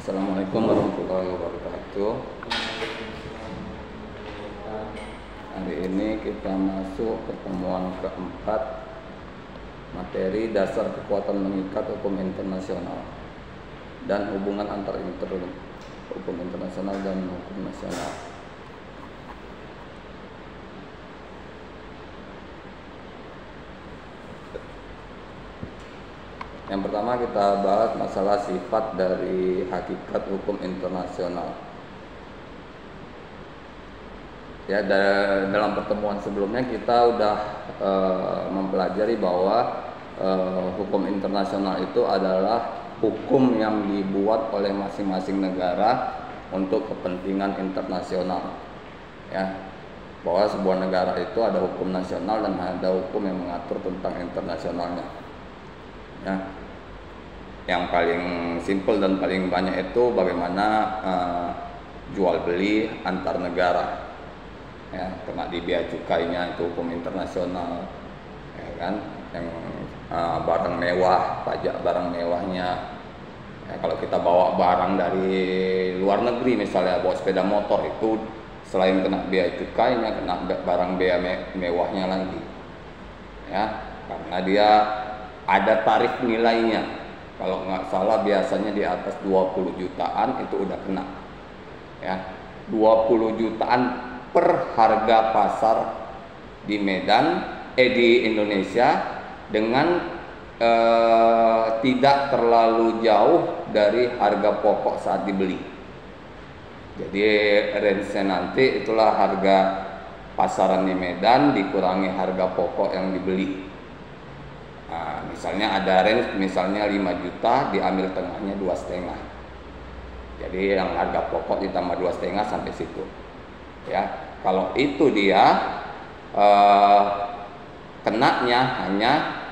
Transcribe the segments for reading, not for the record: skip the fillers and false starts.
Assalamualaikum warahmatullahi wabarakatuh. Hari ini kita masuk pertemuan keempat, materi dasar kekuatan mengikat hukum internasional dan hubungan antar hukum internasional dan hukum nasional. Yang pertama kita bahas masalah sifat dari hakikat hukum internasional. Ya, dalam pertemuan sebelumnya kita sudah mempelajari bahwa hukum internasional itu adalah hukum yang dibuat oleh masing-masing negara untuk kepentingan internasional. Ya, bahwa sebuah negara itu ada hukum nasional dan ada hukum yang mengatur tentang internasionalnya. Ya, yang paling simpel dan paling banyak itu bagaimana jual beli antar negara, ya, kena di bea cukainya itu hukum internasional, ya kan, yang barang mewah, pajak barang mewahnya, ya, kalau kita bawa barang dari luar negeri misalnya bawa sepeda motor itu selain kena bea cukainya kena barang bea mewahnya lagi, ya, karena dia ada tarif nilainya. Kalau nggak salah biasanya di atas 20 jutaan itu udah kena. Ya, 20 jutaan per harga pasar di Medan, di Indonesia dengan tidak terlalu jauh dari harga pokok saat dibeli. Jadi range-nya nanti itulah harga pasaran di Medan dikurangi harga pokok yang dibeli. Nah, misalnya ada range misalnya 5 juta diambil tengahnya 2,5. Jadi yang harga pokok ditambah 2,5 sampai situ. Ya, kalau itu dia kenanya hanya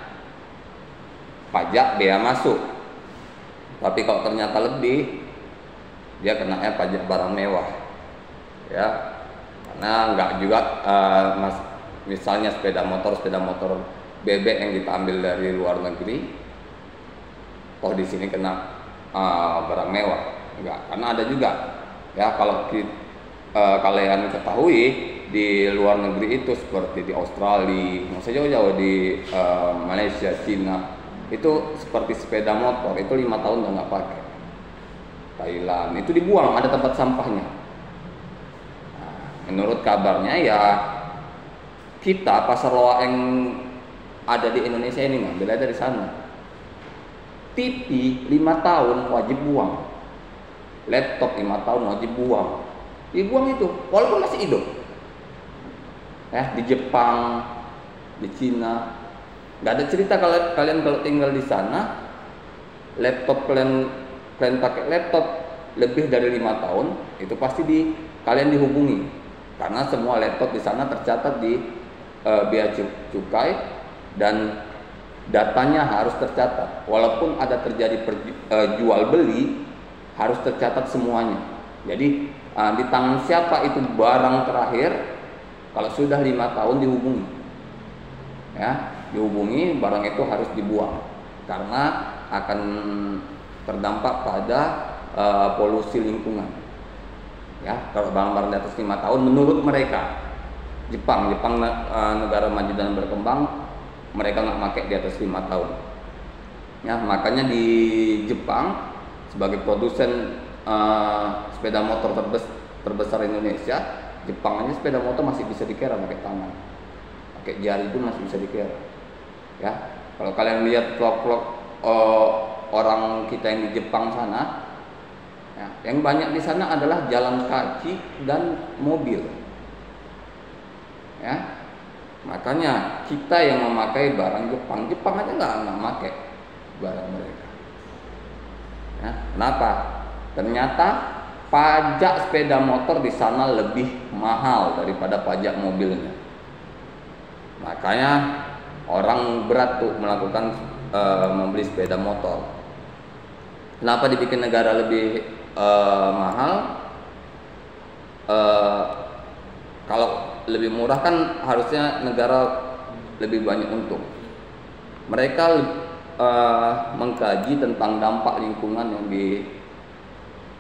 pajak bea masuk. Tapi kalau ternyata lebih dia kenanya pajak barang mewah. Ya. Karena enggak juga misalnya sepeda motor bebek yang kita ambil dari luar negeri, oh di sini kena barang mewah, enggak, karena ada juga, ya, kalau kalian ketahui di luar negeri itu seperti di Australia, nggak usah jauh-jauh, di Malaysia, Cina, itu seperti sepeda motor itu 5 tahun udah nggak pakai. Thailand itu dibuang, ada tempat sampahnya. Nah, menurut kabarnya ya kita pasar loak yang ada di Indonesia ini ngambil dari sana. TV 5 tahun wajib buang, laptop 5 tahun wajib buang. Dibuang itu walaupun masih hidup. Ya, di Jepang, di Cina, nggak ada cerita kalau kalian kalau tinggal di sana, laptop kalian pakai laptop lebih dari 5 tahun, itu pasti kalian dihubungi karena semua laptop di sana tercatat di bea cukai. Dan datanya harus tercatat, walaupun ada terjadi jual beli harus tercatat semuanya. Jadi di tangan siapa itu barang terakhir, kalau sudah 5 tahun dihubungi, ya, dihubungi, barang itu harus dibuang karena akan terdampak pada polusi lingkungan. Ya, kalau barang-barang di atas 5 tahun menurut mereka, Jepang negara maju dan berkembang, mereka nggak pakai di atas 5 tahun. Ya, makanya di Jepang sebagai produsen sepeda motor terbesar Indonesia, Jepang aja sepeda motor masih bisa dikira pakai tangan, pakai jari pun masih bisa dikira. Ya, kalau kalian lihat vlog-vlog orang kita yang di Jepang sana, ya, yang banyak di sana adalah jalan kaki dan mobil. Ya. Makanya kita yang memakai barang Jepang aja nggak pakai barang mereka. Ya, kenapa? Ternyata pajak sepeda motor di sana lebih mahal daripada pajak mobilnya. Makanya orang berat tuh melakukan membeli sepeda motor. Kenapa dibikin negara lebih mahal? Kalau lebih murah kan harusnya negara lebih banyak untung. Mereka mengkaji tentang dampak lingkungan yang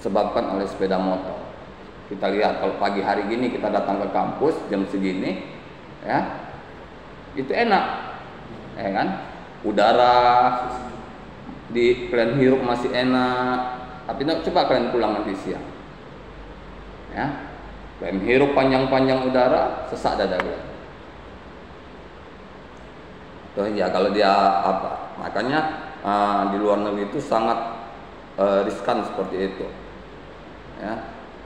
disebabkan oleh sepeda motor. Kita lihat kalau pagi hari gini kita datang ke kampus jam segini, ya itu enak, ya kan? Udara di kalian hirup masih enak, tapi coba kalian pulang nanti siang, ya kalian hirup panjang-panjang udara, sesak dada kalian. Tuh ya kalau dia apa? Makanya di luar negeri itu sangat riskan seperti itu, ya.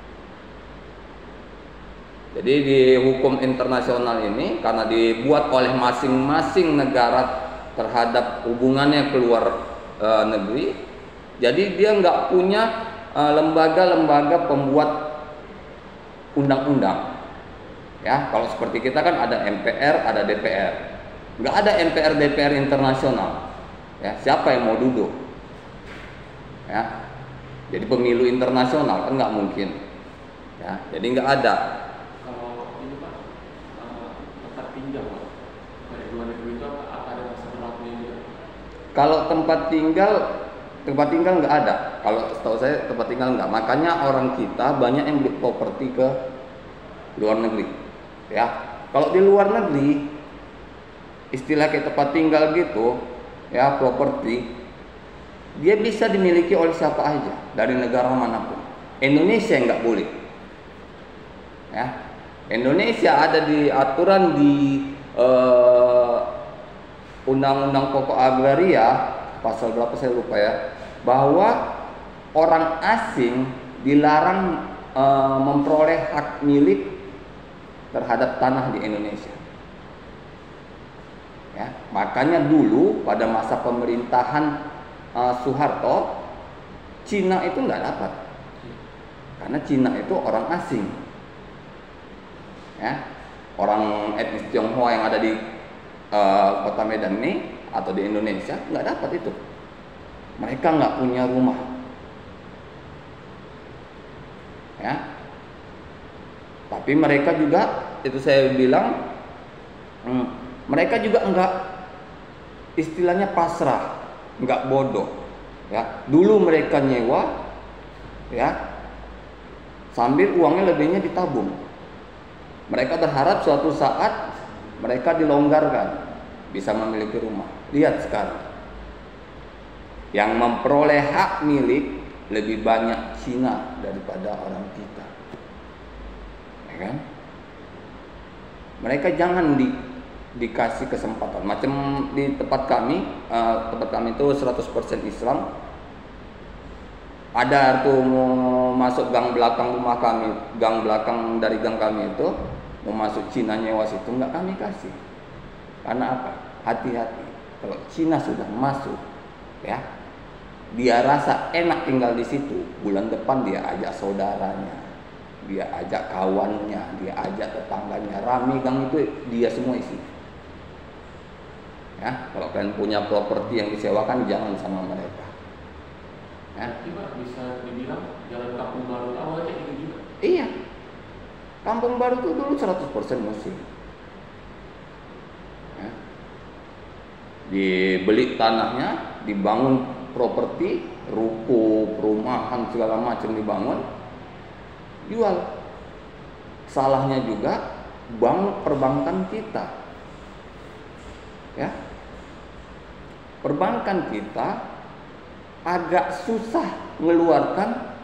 Jadi di hukum internasional ini karena dibuat oleh masing-masing negara terhadap hubungannya keluar negeri, jadi dia nggak punya lembaga-lembaga pembuat undang-undang. Ya, kalau seperti kita kan ada MPR, ada DPR. Nggak ada MPR DPR internasional. Ya, siapa yang mau duduk? Ya, jadi pemilu internasional kan nggak mungkin. Ya, jadi nggak ada. Kalau ini Pak, tempat tinggal Pak, dari luar negeri itu apa ada masa berlakunya juga? Kalau tempat tinggal nggak ada. Kalau setahu saya tempat tinggal nggak. Makanya orang kita banyak yang beli properti ke luar negeri. Ya, kalau di luar negeri istilah kayak tempat tinggal gitu, ya properti, dia bisa dimiliki oleh siapa aja dari negara manapun. Indonesia nggak boleh. Ya, Indonesia ada di aturan di Undang-Undang Pokok Agraria pasal berapa saya lupa ya, bahwa orang asing dilarang memperoleh hak milik terhadap tanah di Indonesia. Ya, makanya dulu pada masa pemerintahan Soeharto, Cina itu nggak dapat, karena Cina itu orang asing. Ya, orang etnis Tionghoa yang ada di kota Medan ini atau di Indonesia nggak dapat itu. Mereka nggak punya rumah. Ya, tapi mereka juga, itu saya bilang, mereka juga enggak, istilahnya pasrah, enggak bodoh. Ya, dulu mereka nyewa, ya, sambil uangnya lebihnya ditabung. Mereka berharap suatu saat mereka dilonggarkan, bisa memiliki rumah. Lihat sekarang, yang memperoleh hak milik lebih banyak Cina daripada orang kita. Ya kan? Mereka jangan dikasih kesempatan. Macam di tempat kami itu 100% Islam. Ada tuh mau masuk gang belakang rumah kami, gang belakang dari gang kami itu mau masuk Cina nyewa situ, nggak kami kasih. Karena apa? Hati-hati. Kalau Cina sudah masuk, ya, dia rasa enak tinggal di situ. Bulan depan dia ajak saudaranya, dia ajak kawannya, dia ajak tetangganya, rame gang itu dia semua isi. Ya, kalau kalian punya properti yang disewakan, jangan sama mereka. Ya. Tiba bisa dibilang jalan Kampung Baru awalnya gitu juga. Iya, Kampung Baru itu dulu 100% muslim. Ya. Dibeli tanahnya, dibangun properti, ruko, perumahan segala macam dibangun, jual. Salahnya juga bank perbankan kita, ya, perbankan kita agak susah mengeluarkan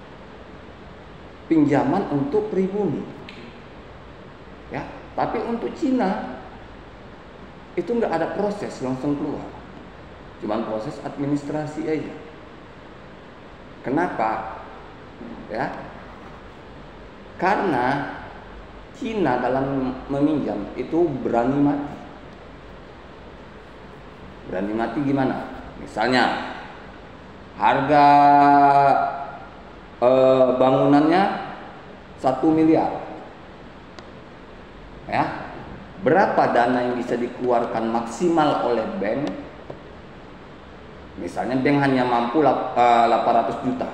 pinjaman untuk pribumi, ya. Tapi untuk Cina itu nggak ada proses langsung keluar, cuman proses administrasi aja. Kenapa? Ya, karena Cina dalam meminjam itu berani mati. Berani mati gimana? Misalnya harga bangunannya 1 miliar, ya, berapa dana yang bisa dikeluarkan maksimal oleh bank? Misalnya bank hanya mampu 800 juta,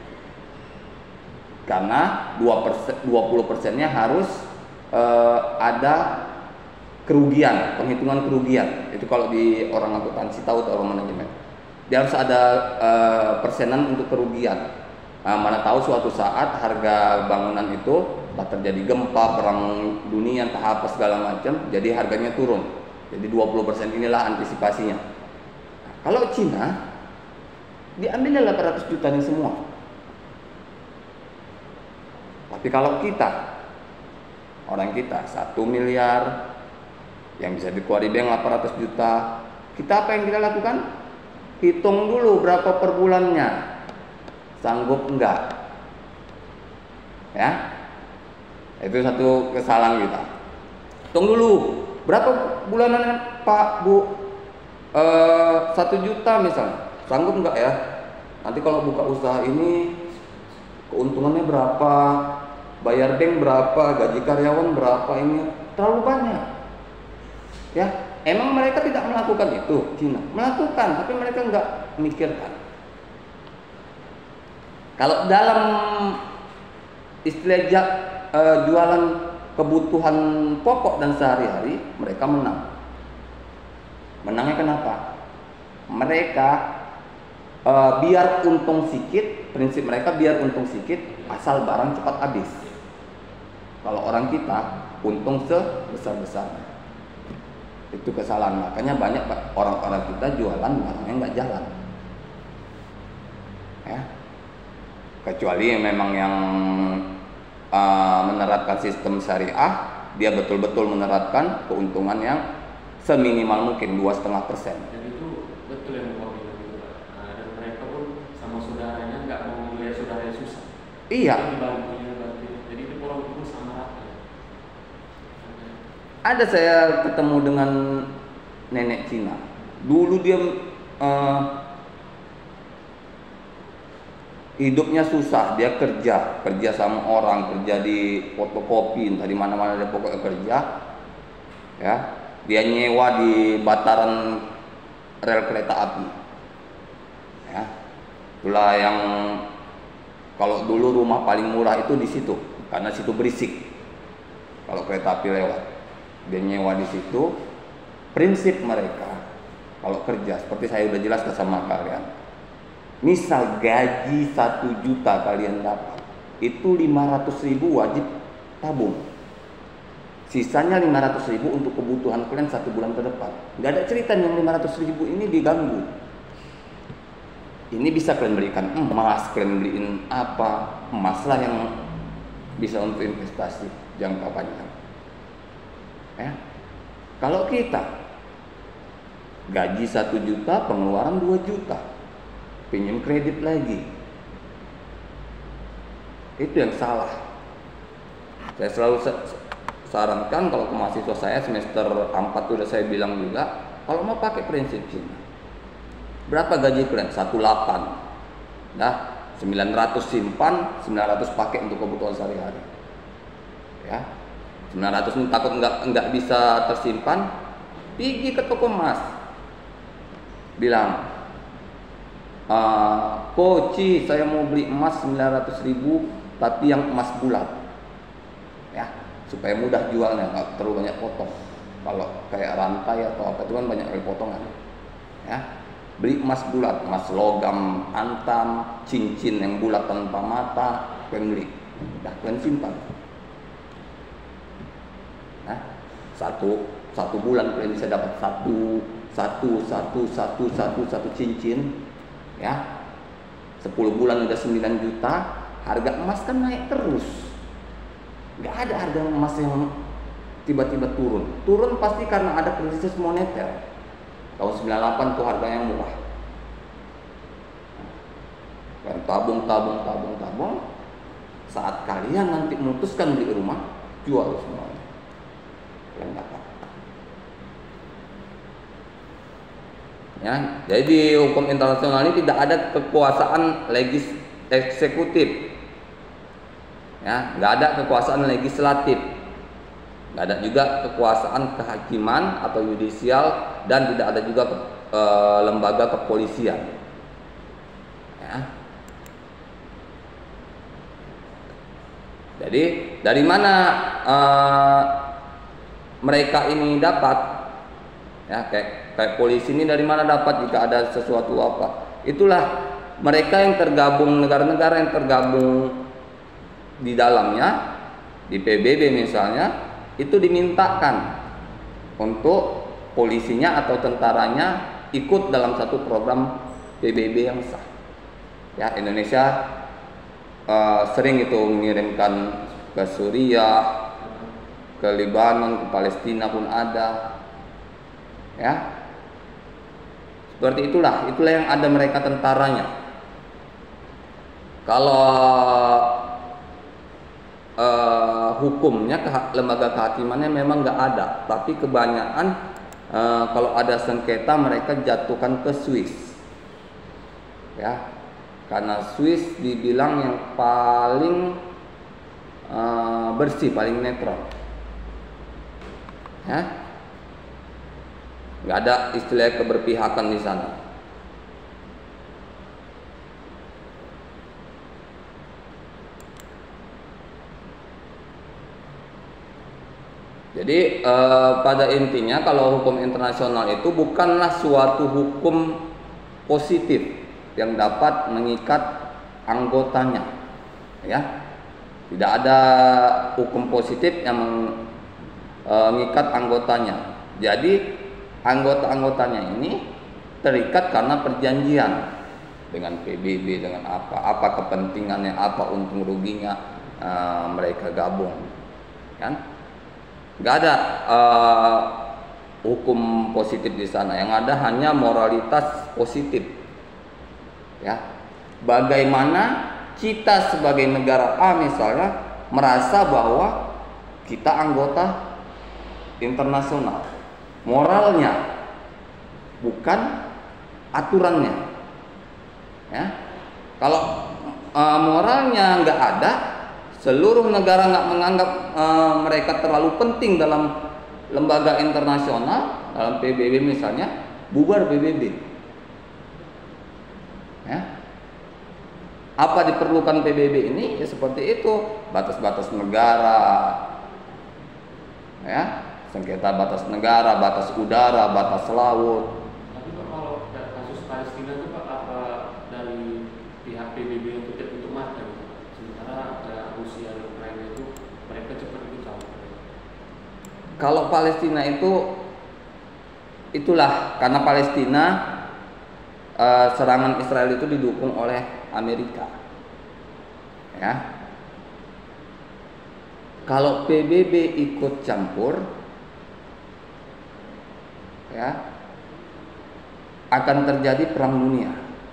karena 20%-nya harus ada kerugian, penghitungan kerugian. Itu kalau di orang akuntansi tahu atau orang manajemen, dia harus ada persenan untuk kerugian. Mana tahu suatu saat harga bangunan itu terjadi gempa, perang dunia, entah apa segala macam, jadi harganya turun. Jadi 20% inilah antisipasinya. Nah, kalau Cina diambilnya 800 juta ini semua. Tapi kalau kita, orang kita 1 miliar yang bisa dikeluari bank 800 juta, kita apa yang kita lakukan? Hitung dulu berapa per bulannya. Sanggup enggak? Ya, itu satu kesalahan kita. Hitung dulu berapa bulanan Pak Bu, 1 juta misalnya, sanggup enggak ya? Nanti kalau buka usaha ini keuntungannya berapa, bayar bank berapa, gaji karyawan berapa, ini terlalu banyak. Ya, emang mereka tidak melakukan itu, Cina melakukan, tapi mereka enggak memikirkan. Kalau dalam istilah jualan kebutuhan pokok dan sehari-hari, mereka menang. Menangnya kenapa? Mereka biar untung sedikit, prinsip mereka biar untung sedikit asal barang cepat habis. Kalau orang kita untung sebesar-besarnya. Itu kesalahan. Makanya banyak orang-orang kita jualan barangnya nggak jalan. Ya. Kecuali memang yang menerapkan sistem syariah, dia betul-betul menerapkan keuntungan yang seminimal mungkin 2,5%. Dan itu betul yang Bapak bilang gitu Pak. Dan mereka pun sama saudaranya nggak mau melihat saudaranya susah. Iya. Dibantunya. Jadi itu pulau itu sama rata. Ada saya ketemu dengan nenek Cina. Dulu dia hidupnya susah, dia kerja sama orang, kerja di fotokopi, entah di mana-mana dia pokoknya kerja. Ya, dia nyewa di bataran rel kereta api. Ya, itulah yang kalau dulu rumah paling murah itu di situ, karena situ berisik. Kalau kereta api lewat, dia nyewa di situ. Prinsip mereka kalau kerja, seperti saya udah jelaskan sama kalian. Misal gaji 1 juta kalian dapat, itu 500.000 wajib tabung. Sisanya 500.000 untuk kebutuhan kalian 1 bulan ke depan. Gak ada cerita yang 500.000 ini diganggu. Ini bisa kalian berikan emas, kalian beliin apa, emas lah yang bisa untuk investasi jangka panjang. Ya. Kalau kita gaji 1 juta, pengeluaran 2 juta. Pinjam kredit lagi, itu yang salah. Saya selalu sarankan kalau ke mahasiswa saya semester 4 sudah saya bilang juga, kalau mau pakai prinsip Cina, berapa gaji kalian? 18, nah 900 simpan, 900 pakai untuk kebutuhan sehari-hari. Ya, 900 ini takut nggak bisa tersimpan, pergi ke toko emas, bilang, Koci, saya mau beli emas 900.000 tapi yang emas bulat, ya, supaya mudah jualnya, nggak terlalu banyak potong. Kalau kayak rantai atau apa itu kan banyak kali potongan. Ya, beli emas bulat, emas logam antam, cincin yang bulat tanpa mata, kalian beli, dah kalian simpan. Nah, satu bulan kalian bisa dapat satu cincin. Ya, 10 bulan udah 9 juta, harga emas kan naik terus. Gak ada harga emas yang tiba-tiba turun. Turun pasti karena ada krisis moneter. Tahun 98 tuh harganya murah. Dan tabung. Saat kalian nanti memutuskan beli rumah, jual semuanya. Kalian dapat. Ya, jadi di hukum internasional ini tidak ada kekuasaan eksekutif, ya, nggak ada kekuasaan legislatif, nggak ada juga kekuasaan kehakiman atau yudisial, dan tidak ada juga lembaga kepolisian. Ya. Jadi dari mana mereka ini dapat? Ya, kayak polisi ini dari mana dapat jika ada sesuatu apa? Itulah mereka yang tergabung, negara-negara yang tergabung di dalamnya, di PBB misalnya, itu dimintakan untuk polisinya atau tentaranya ikut dalam satu program PBB yang sah. Ya, Indonesia sering itu mengirimkan ke Suriah, ke Lebanon, ke Palestina pun ada. Ya, seperti itulah yang ada mereka tentaranya. Kalau hukumnya, lembaga kehakimannya memang nggak ada, tapi kebanyakan kalau ada sengketa mereka jatuhkan ke Swiss, ya, karena Swiss dibilang yang paling bersih, paling netral, ya, nggak ada istilah keberpihakan di sana. Jadi pada intinya kalau hukum internasional itu bukanlah suatu hukum positif yang dapat mengikat anggotanya, ya. Tidak ada hukum positif yang mengikat anggotanya. Jadi anggota-anggotanya ini terikat karena perjanjian dengan PBB, dengan apa kepentingannya, apa untung ruginya mereka gabung, kan? Nggak ada hukum positif di sana. Yang ada hanya moralitas positif. Ya, bagaimana kita sebagai negara A misalnya merasa bahwa kita anggota internasional, moralnya bukan aturannya. Ya, kalau moralnya nggak ada, seluruh negara nggak menganggap mereka terlalu penting dalam lembaga internasional, dalam PBB misalnya, bubar PBB. Ya. Apa diperlukan PBB ini? Ya seperti itu, batas-batas negara, ya, sengketa batas negara, batas udara, batas laut. Tapi Pak, kalau kasus Palestina itu Pak, apa dari pihak PBB yang tidak tutup mata gitu? Sementara Rusia dan Ukraina itu mereka cepat ikut campur. Kalau Palestina itu, itulah karena Palestina serangan Israel itu didukung oleh Amerika. Ya. Kalau PBB ikut campur, ya, akan terjadi perang dunia.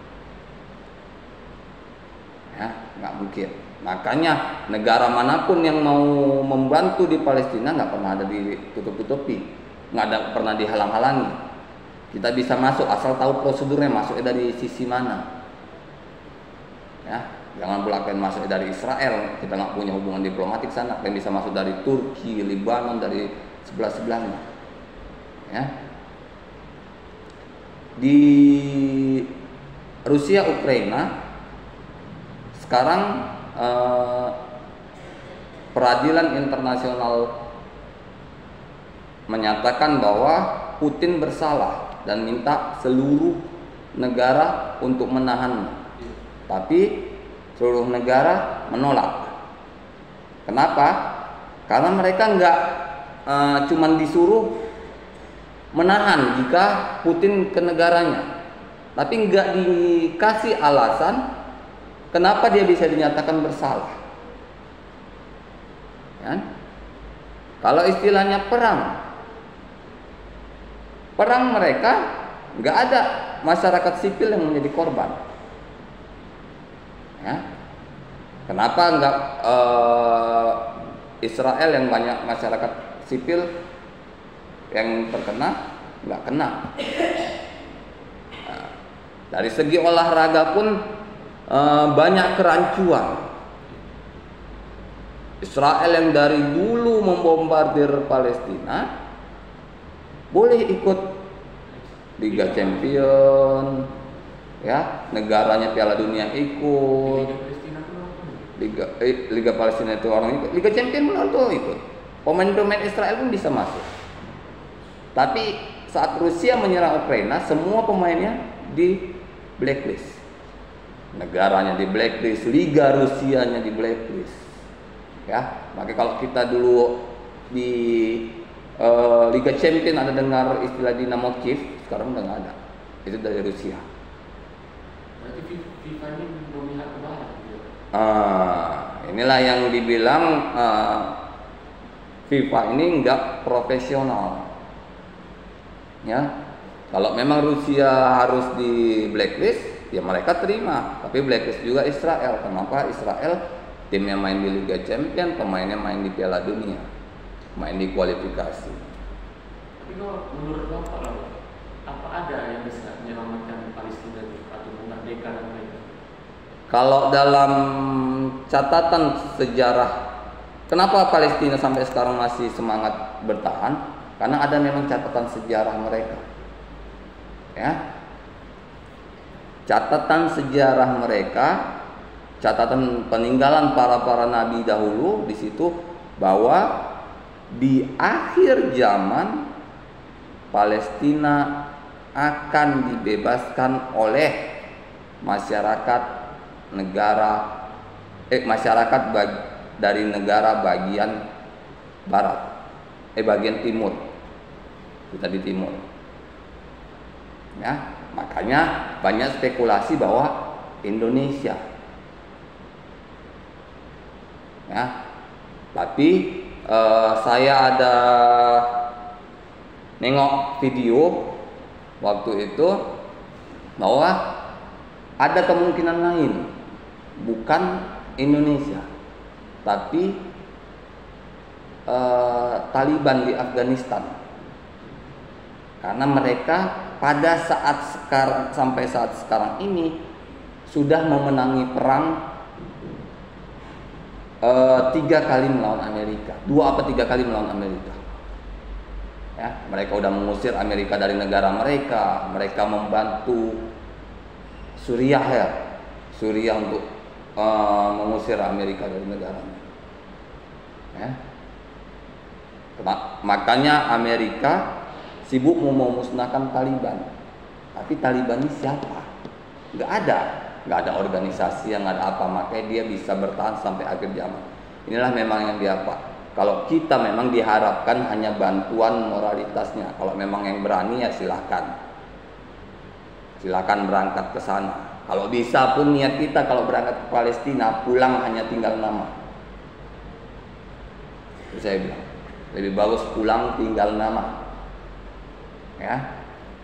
Ya, nggak mungkin. Makanya negara manapun yang mau membantu di Palestina nggak pernah ada ditutup-tutupi, nggak ada pernah dihalang-halangi. Kita bisa masuk asal tahu prosedurnya, masuknya dari sisi mana. Ya, jangan pula kalian masuk dari Israel, kita nggak punya hubungan diplomatik sana. Kalian bisa masuk dari Turki, Lebanon, dari sebelah-sebelahnya. Ya. Di Rusia, Ukraina sekarang peradilan internasional menyatakan bahwa Putin bersalah dan minta seluruh negara untuk menahannya. Tapi seluruh negara menolak. Kenapa? Karena mereka nggak cuman disuruh menahan jika Putin ke negaranya, tapi nggak dikasih alasan kenapa dia bisa dinyatakan bersalah. Ya? Kalau istilahnya perang mereka nggak ada masyarakat sipil yang menjadi korban. Ya. Kenapa nggak Israel yang banyak masyarakat sipil yang terkena nggak kena? Nah, dari segi olahraga pun banyak kerancuan. Israel yang dari dulu membombardir Palestina boleh ikut Liga Champion, ya, negaranya Piala Dunia ikut. Liga Palestina itu orang ikut. Liga Champion pun tuh ikut. Pemain-pemain Israel pun bisa masuk. Tapi saat Rusia menyerang Ukraina, semua pemainnya di blacklist. negaranya di blacklist, Liga Rusianya di blacklist. Ya, makanya kalau kita dulu di Liga Champion ada dengar istilah Dinamo Kiev, sekarang udah nggak ada. Itu dari Rusia. Berarti FIFA ini memihak ke barat. Inilah yang dibilang FIFA ini nggak profesional. Ya, kalau memang Rusia harus di blacklist, ya mereka terima. Tapi blacklist juga Israel. Kenapa Israel timnya main di Liga Champion, pemainnya main di Piala Dunia, main di kualifikasi. Tapi kalau menurut Bapak, apa ada yang bisa menyelamatkan Palestina atau memerdekakan mereka? Kalau dalam catatan sejarah, kenapa Palestina sampai sekarang masih semangat bertahan? Karena ada memang catatan sejarah mereka. Ya. Catatan sejarah mereka, catatan peninggalan para nabi dahulu di situ bahwa di akhir zaman Palestina akan dibebaskan oleh masyarakat dari negara bagian barat, bagian timur, kita di timur. Ya, makanya banyak spekulasi bahwa Indonesia. Ya, tapi saya ada nengok video waktu itu bahwa ada kemungkinan lain, bukan Indonesia, tapi Taliban di Afghanistan. Karena mereka pada sampai saat sekarang ini sudah memenangi perang 3 kali melawan Amerika, 2 atau 3 kali melawan Amerika. Ya, mereka udah mengusir Amerika dari negara mereka. Mereka membantu Suriah untuk mengusir Amerika dari negaranya. Ya. Makanya Amerika sibuk mau memusnahkan Taliban. Tapi Taliban ini siapa? Nggak ada organisasi, yang ada apa, makanya dia bisa bertahan sampai akhir zaman. Inilah memang yang dia apa. Kalau kita memang diharapkan hanya bantuan moralitasnya. Kalau memang yang berani ya silakan berangkat ke sana. Kalau bisa pun niat kita kalau berangkat ke Palestina pulang hanya tinggal nama. Itu saya bilang lebih bagus pulang tinggal nama. Ya,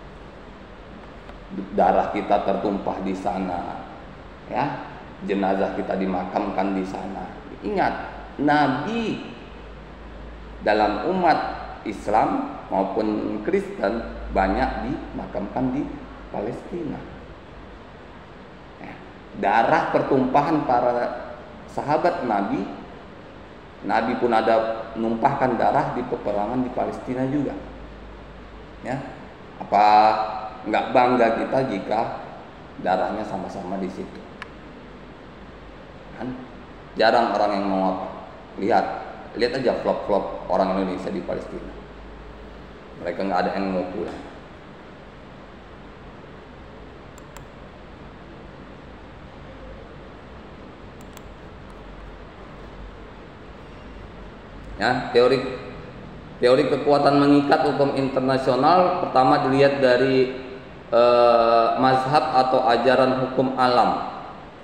darah kita tertumpah di sana. Ya, jenazah kita dimakamkan di sana. Ingat, Nabi dalam umat Islam maupun Kristen banyak dimakamkan di Palestina. Darah pertumpahan para sahabat Nabi pun ada menumpahkan darah di peperangan di Palestina juga. Ya, apa nggak bangga kita jika darahnya sama-sama di situ? Kan jarang orang yang mau apa. Lihat aja vlog orang Indonesia di Palestina. Mereka nggak ada yang mau pulang. Ya, teori kekuatan mengikat hukum internasional pertama dilihat dari mazhab atau ajaran hukum alam.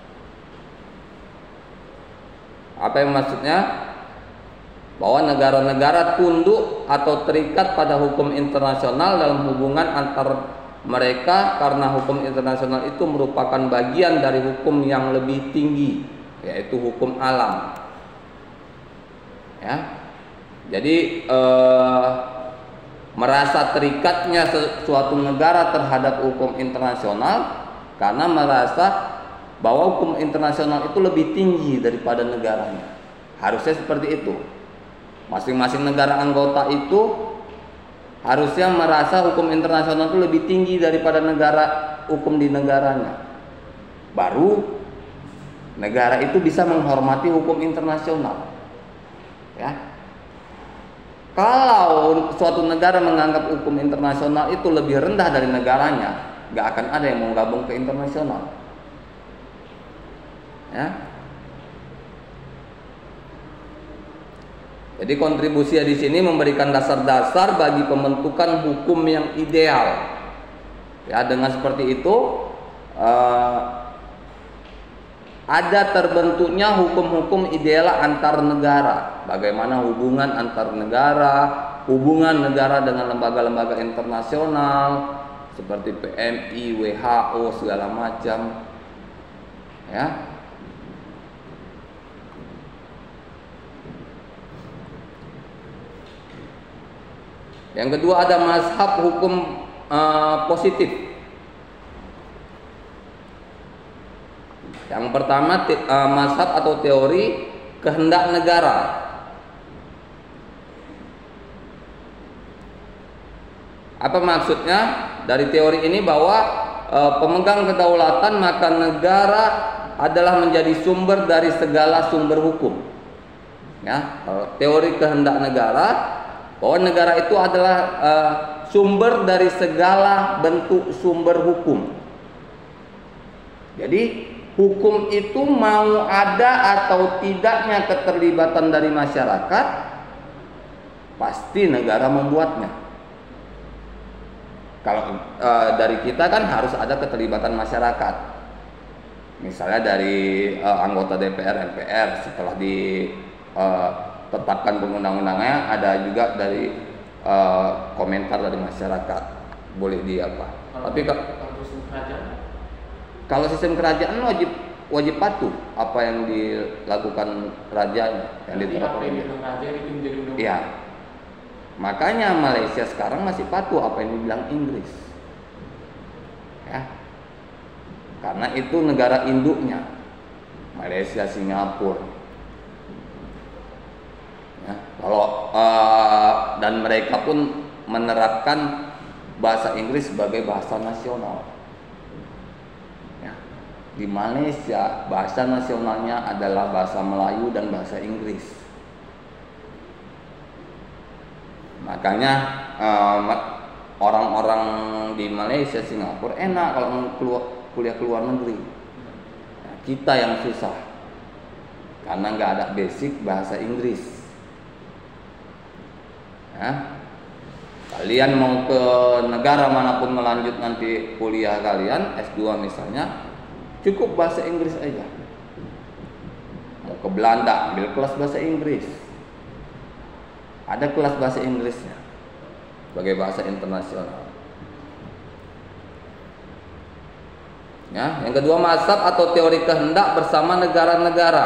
Apa yang maksudnya? Bahwa negara-negara tunduk atau terikat pada hukum internasional dalam hubungan antar mereka karena hukum internasional itu merupakan bagian dari hukum yang lebih tinggi, yaitu hukum alam. Ya. Jadi merasa terikatnya suatu negara terhadap hukum internasional karena merasa bahwa hukum internasional itu lebih tinggi daripada negaranya. Harusnya seperti itu. Masing-masing negara anggota itu harusnya merasa hukum internasional itu lebih tinggi daripada hukum di negaranya. Baru negara itu bisa menghormati hukum internasional. Ya. Kalau suatu negara menganggap hukum internasional itu lebih rendah dari negaranya, nggak akan ada yang mau gabung ke internasional. Ya. Jadi kontribusi di sini memberikan dasar-dasar bagi pembentukan hukum yang ideal. Ya, dengan seperti itu ada terbentuknya hukum-hukum ideal antar negara. Bagaimana hubungan antar negara, hubungan negara dengan lembaga-lembaga internasional seperti PMI, WHO segala macam. Ya. Yang kedua ada mazhab hukum positif. Yang pertama mazhab atau teori kehendak negara. Apa maksudnya dari teori ini? Bahwa pemegang kedaulatan maka negara adalah menjadi sumber dari segala sumber hukum. Ya, teori kehendak negara, bahwa negara itu adalah sumber dari segala bentuk sumber hukum. Jadi hukum itu mau ada atau tidaknya keterlibatan dari masyarakat, pasti negara membuatnya. Kalau dari kita kan harus ada keterlibatan masyarakat. Misalnya dari anggota DPR, MPR setelah tetapkan undang-undangnya, ada juga dari komentar dari masyarakat, boleh di apa. Tapi kalau sistem kerajaan wajib patuh apa yang dilakukan rajanya, yang diterapkan. Iya. Makanya Malaysia sekarang masih patuh apa yang dibilang Inggris. Ya. Karena itu negara induknya. Malaysia, Singapura. Ya, kalau dan mereka pun menerapkan bahasa Inggris sebagai bahasa nasional. Ya, di Malaysia bahasa nasionalnya adalah bahasa Melayu dan bahasa Inggris. Makanya orang-orang di Malaysia, Singapura enak kalau kuliah ke luar negeri. Nah, kita yang susah karena nggak ada basic bahasa Inggris. Ya. Kalian mau ke negara manapun melanjut nanti kuliah kalian S2 misalnya, cukup bahasa Inggris aja. Mau ke Belanda ambil kelas bahasa Inggris, ada kelas bahasa Inggrisnya sebagai bahasa internasional. Ya, yang kedua mazhab atau teori kehendak bersama negara-negara.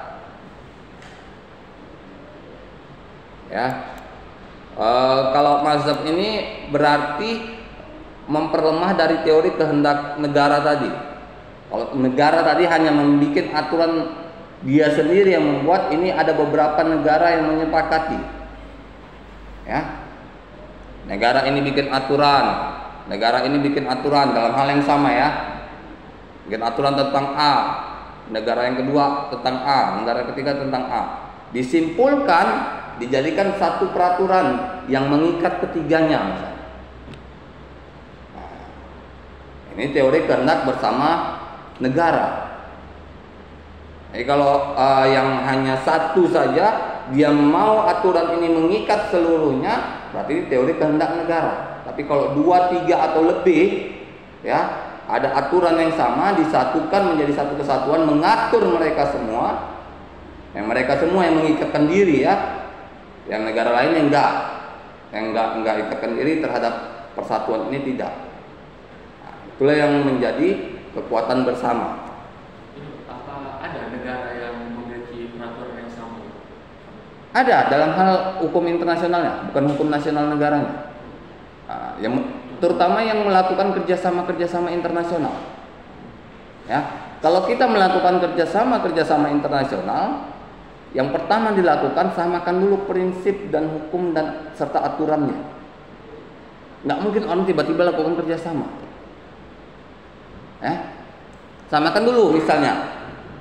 Ya. Kalau mazhab ini berarti memperlemah dari teori kehendak negara tadi. Kalau negara tadi hanya membuat aturan dia sendiri yang membuat, ini ada beberapa negara yang menyepakati. Ya, negara ini bikin aturan, negara ini bikin aturan dalam hal yang sama ya, bikin aturan tentang A, negara yang kedua tentang A, negara ketiga tentang A, disimpulkan dijadikan satu peraturan yang mengikat ketiganya misalnya. Nah, ini teori kehendak bersama negara. Jadi kalau yang hanya satu saja dia mau aturan ini mengikat seluruhnya, berarti ini teori kehendak negara. Tapi kalau 2, 3 atau lebih, ya ada aturan yang sama disatukan menjadi satu kesatuan mengatur mereka semua, yang mereka semua yang mengikatkan diri ya. Yang negara lain yang enggak ikatkan diri terhadap persatuan ini tidak. Nah, itulah yang menjadi kekuatan bersama. Apa ada negara yang memiliki peraturan yang sama? Ada dalam hal hukum internasionalnya, bukan hukum nasional negaranya. Nah, terutama yang melakukan kerjasama internasional. Ya, kalau kita melakukan kerjasama internasional, yang pertama dilakukan, samakan dulu prinsip dan hukum dan serta aturannya. Nggak mungkin orang tiba-tiba lakukan kerjasama. Samakan dulu misalnya,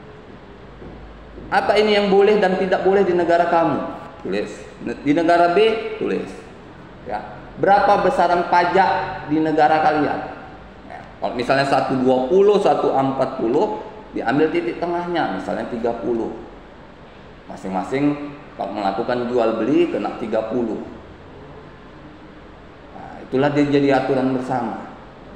apa ini yang boleh dan tidak boleh di negara kamu, tulis. Di negara B, tulis. Ya. Berapa besaran pajak di negara kalian? Ya. Kalau misalnya 120, 140, diambil titik tengahnya, misalnya 30. Masing-masing kalau melakukan jual beli kena 30. Nah, itulah dia jadi aturan bersama.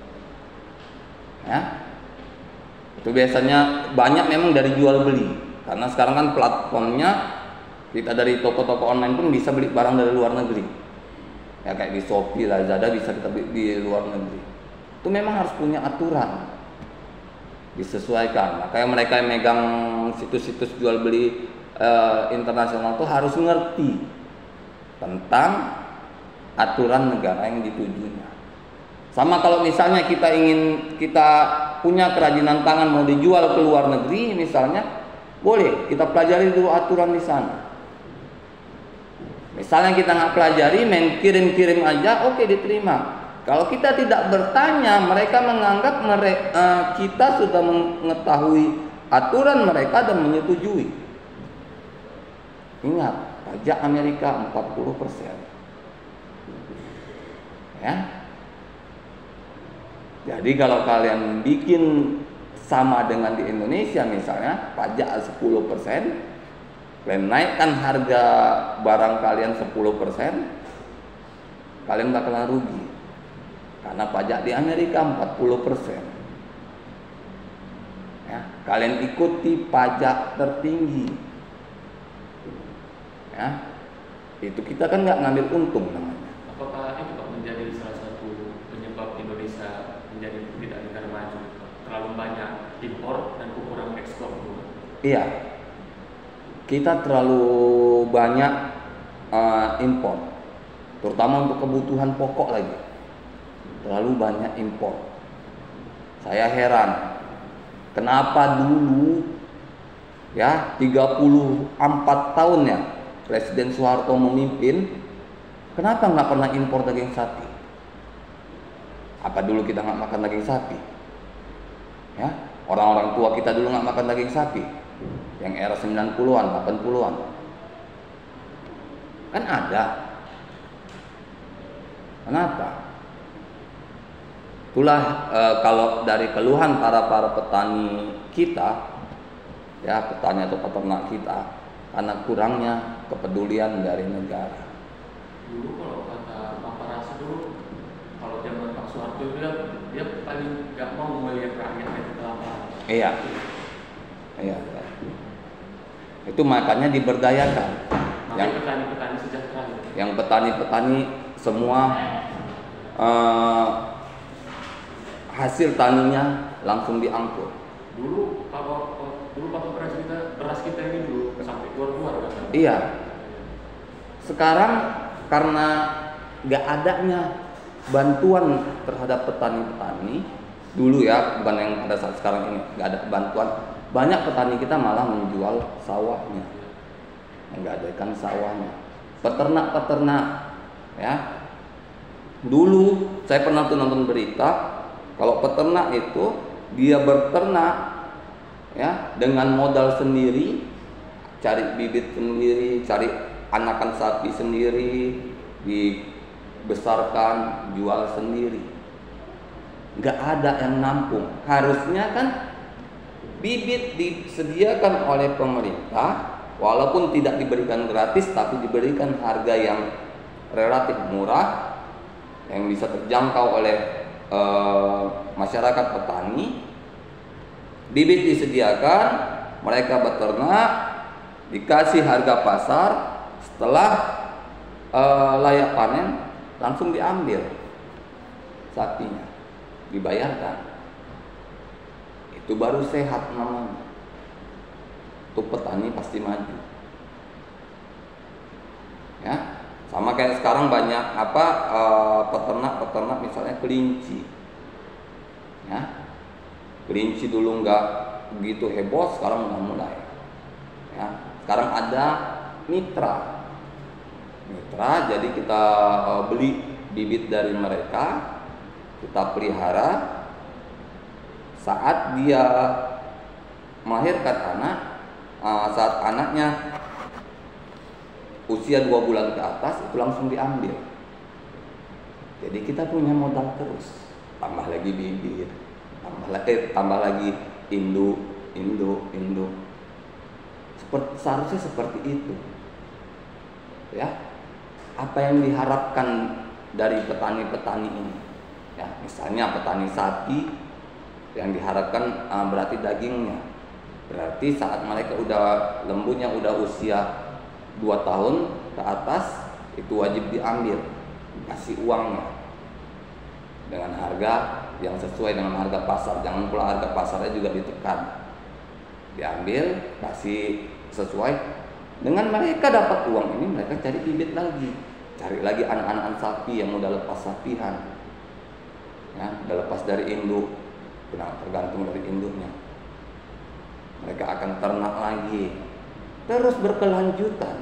Ya. Itu biasanya banyak memang dari jual beli. Karena sekarang kan platformnya kita dari toko-toko online pun bisa beli barang dari luar negeri. Ya kayak di Shopee, Lazada bisa kita beli di luar negeri. Itu memang harus punya aturan. Disesuaikan. Makanya mereka yang megang situs-situs jual beli internasional itu harus ngerti tentang aturan negara yang ditujunya. Sama kalau misalnya kita punya kerajinan tangan mau dijual ke luar negeri misalnya, boleh kita pelajari dulu aturan di sana. Misalnya kita nggak pelajari, main kirim-kirim aja, oke diterima. Kalau kita tidak bertanya, mereka menganggap kita sudah mengetahui aturan mereka dan menyetujui. Ingat, pajak Amerika 40%. Ya. Jadi kalau kalian bikin sama dengan di Indonesia misalnya, pajak 10%, kalian naikkan harga barang kalian 10%, kalian bakalan rugi. Karena pajak di Amerika 40%. Ya, kalian ikuti pajak tertinggi. Ya, itu kita kan nggak ngambil untung namanya. Apakah itu Pak menjadi salah satu penyebab Indonesia menjadi tidak negara maju? Terlalu banyak impor dan kurang ekspor. Iya, kita terlalu banyak impor, terutama untuk kebutuhan pokok lagi. Terlalu banyak impor. Saya heran, kenapa dulu ya 34 tahun ya Presiden Soeharto memimpin, kenapa nggak pernah impor daging sapi? Apa dulu kita nggak makan daging sapi? Ya, orang-orang tua kita dulu nggak makan daging sapi, yang era 90-an, 80-an. Kan ada. Kenapa? Itulah kalau dari keluhan para petani kita, ya petani atau peternak kita, karena kurangnya kepedulian dari negara. Dulu kalau kata Pak Parasa dulu, kalau zaman Pak Soeharto dia paling nggak mau melihat rakyat itu kelaparan. Iya. Iya. Itu makanya diberdayakan. Yang petani-petani sejahtera. Yang petani-petani semua hasil taninya langsung diangkut. Dulu Pak Presiden beras kita ini dulu sampai keluar kan? Iya. Sekarang karena nggak adanya bantuan terhadap petani-petani dulu ya, bukan yang pada saat sekarang ini nggak ada bantuan, banyak petani kita malah menjual sawahnya, menggadaikan sawahnya. Peternak-peternak ya, dulu saya pernah tuh nonton berita kalau peternak itu dia berternak ya dengan modal sendiri, cari bibit sendiri, cari anakan sapi sendiri, dibesarkan, jual sendiri. Nggak ada yang nampung. Harusnya kan bibit disediakan oleh pemerintah, walaupun tidak diberikan gratis, tapi diberikan harga yang relatif murah, yang bisa terjangkau oleh masyarakat petani. Bibit disediakan, mereka beternak, dikasih harga pasar, setelah layak panen langsung diambil sapinya, dibayarkan. Itu baru sehat namanya. Itu petani pasti maju. Ya, sama kayak sekarang banyak peternak misalnya kelinci. Ya, kelinci dulu nggak begitu heboh, sekarang udah mulai. Ya, sekarang ada mitra, jadi kita beli bibit dari mereka, kita pelihara. Saat dia melahirkan anak, saat anaknya usia 2 bulan ke atas, itu langsung diambil. Jadi kita punya modal terus, tambah lagi bibit, tambah lagi induk, induk. Seharusnya seperti itu. Ya. Apa yang diharapkan dari petani-petani ini? Ya, misalnya petani sapi yang diharapkan berarti dagingnya. Berarti saat mereka udah lembutnya udah usia 2 tahun ke atas itu wajib diambil, kasih uangnya dengan harga yang sesuai dengan harga pasar. Jangan pula harga pasarnya juga ditekan. Diambil, kasih sesuai. Dengan mereka dapat uang ini, mereka cari bibit lagi, cari lagi anak-anak sapi yang udah lepas sapian, ya, udah lepas dari induk, tergantung dari induknya. Mereka akan ternak lagi, terus berkelanjutan.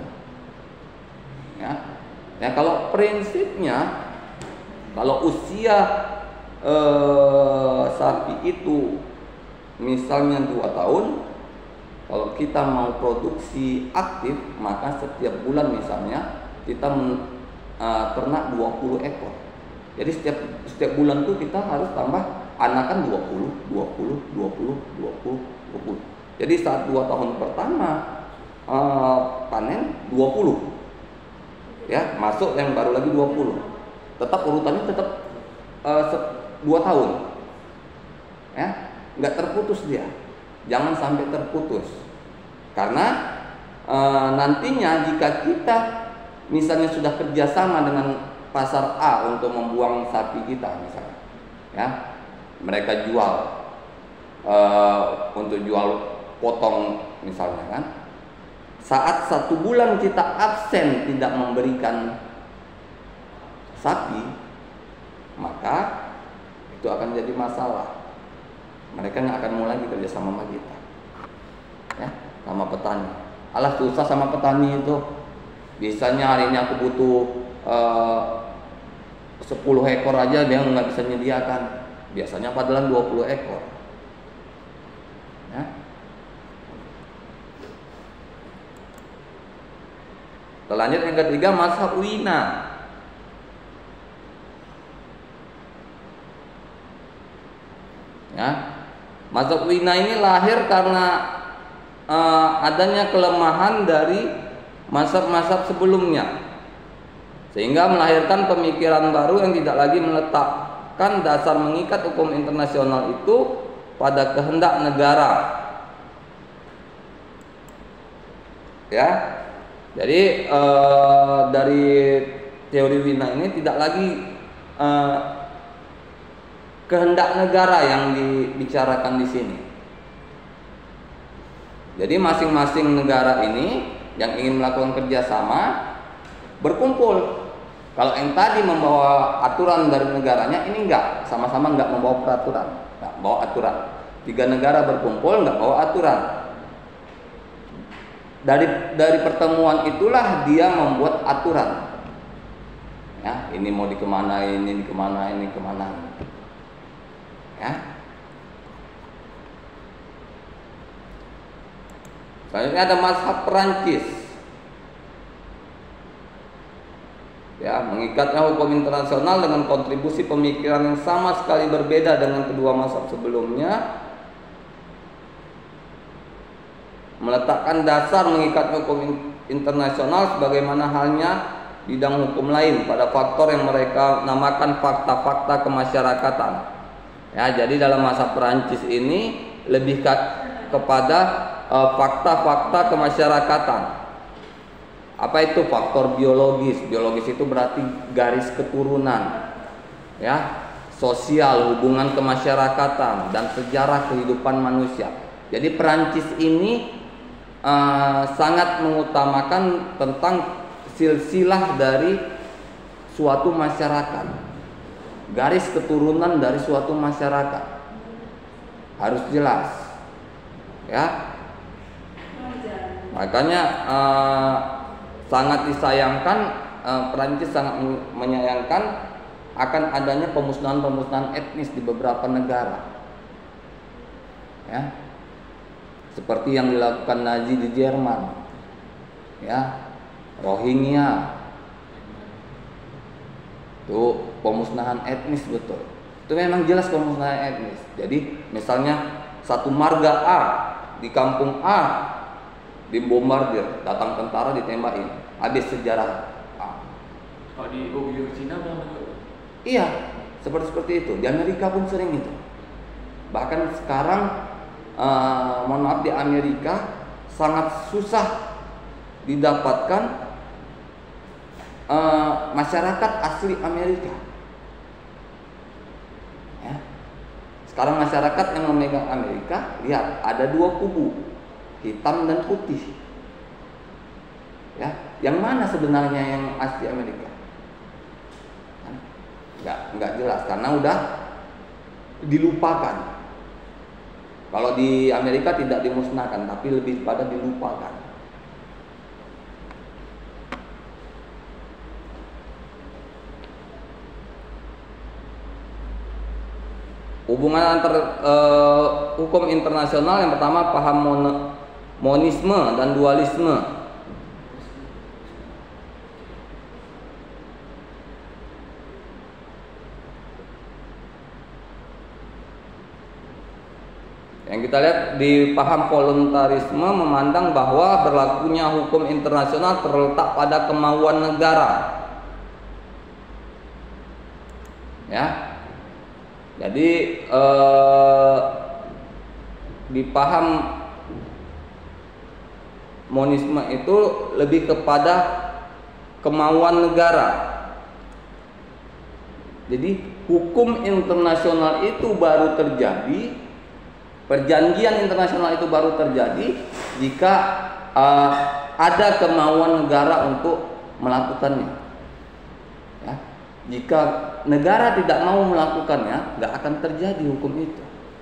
Ya, kalau prinsipnya, kalau usia sapi itu misalnya 2 tahun, kalau kita mau produksi aktif, maka setiap bulan misalnya kita ternak 20 ekor. Jadi setiap bulan tuh kita harus tambah anakan 20. Jadi saat 2 tahun pertama panen 20. Ya, masuk yang baru lagi 20. Tetap urutannya tetap 2 tahun. Ya, nggak terputus dia. Jangan sampai terputus, karena nantinya jika kita misalnya sudah kerjasama dengan pasar A untuk membuang sapi kita misalnya, ya, mereka jual untuk jual potong misalnya kan, saat 1 bulan kita absen tidak memberikan sapi, maka itu akan jadi masalah. Mereka nggak akan mau lagi kerja sama kita, ya, sama petani. Alah, susah sama petani itu. Biasanya hari ini aku butuh 10 ekor aja, dia nggak bisa menyediakan. Biasanya padahal 20 ekor. Ya. Lanjut yang ketiga, mazhab Wina. Ya. Mazhab Wina ini lahir karena adanya kelemahan dari mazhab-mazhab sebelumnya, sehingga melahirkan pemikiran baru yang tidak lagi meletakkan dasar mengikat hukum internasional itu pada kehendak negara. Ya, jadi dari teori Wina ini tidak lagi kehendak negara yang dibicarakan di sini. Jadi masing-masing negara ini yang ingin melakukan kerjasama berkumpul. Kalau yang tadi membawa aturan dari negaranya, ini enggak, sama-sama enggak membawa peraturan, enggak bawa aturan. 3 negara berkumpul enggak bawa aturan. Dari pertemuan itulah dia membuat aturan. Ya, ini mau dikemana, ini dikemana, ini kemana. Ya. Selanjutnya ada mazhab Perancis. Ya, mengikatnya hukum internasional dengan kontribusi pemikiran yang sama sekali berbeda dengan kedua mazhab sebelumnya, meletakkan dasar mengikatnya hukum internasional sebagaimana halnya bidang hukum lain pada faktor yang mereka namakan fakta-fakta kemasyarakatan. Ya, jadi dalam mazhab Perancis ini lebih kepada fakta-fakta kemasyarakatan. Apa itu faktor biologis? Biologis itu berarti garis keturunan, ya, sosial, hubungan kemasyarakatan, dan sejarah kehidupan manusia. Jadi Perancis ini sangat mengutamakan tentang silsilah dari suatu masyarakat. Garis keturunan dari suatu masyarakat harus jelas, ya. Makanya sangat disayangkan, Perancis sangat menyayangkan akan adanya pemusnahan etnis di beberapa negara, ya, seperti yang dilakukan Nazi di Jerman, ya, Rohingya. Itu pemusnahan etnis, betul. Itu memang jelas pemusnahan etnis. Jadi misalnya satu marga A di kampung A dibombardir, datang tentara ditembakin, habis sejarah A. Kalau di Cina berapa juga? Iya, seperti itu. Di Amerika pun sering itu. Bahkan sekarang, mohon maaf, di Amerika sangat susah didapatkan masyarakat asli Amerika. Ya. Sekarang masyarakat yang memegang Amerika, lihat ada dua kubu, hitam dan putih. Ya, yang mana sebenarnya yang asli Amerika? Nggak jelas karena udah dilupakan. Kalau di Amerika tidak dimusnahkan, tapi lebih pada dilupakan. Hubungan antar hukum internasional yang pertama paham monisme dan dualisme. Yang kita lihat di paham voluntarisme memandang bahwa berlakunya hukum internasional terletak pada kemauan negara. Ya. Jadi di paham monisme itu lebih kepada kemauan negara. Jadi hukum internasional itu baru terjadi, perjanjian internasional itu baru terjadi jika ada kemauan negara untuk melakukannya. Ya. Jika negara tidak mau melakukannya, nggak akan terjadi hukum itu.